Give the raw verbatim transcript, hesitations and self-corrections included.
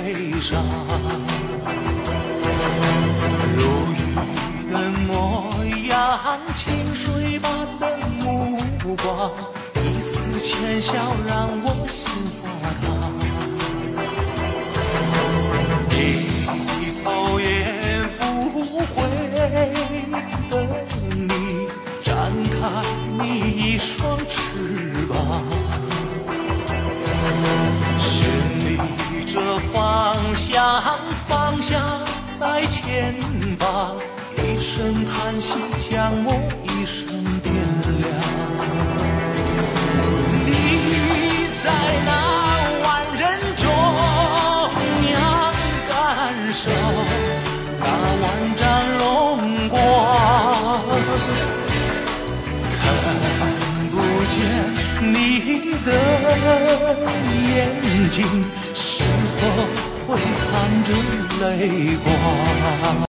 悲伤。如雨的模样，清水般的目光，一丝浅笑让我心发烫。低头也不回的你，展开你一双翅膀，寻觅着方向，方向在前方。一声叹息，将我一生点亮。你在那万人中央感受那万丈荣光，看不见你的眼睛，是否会藏着泪光？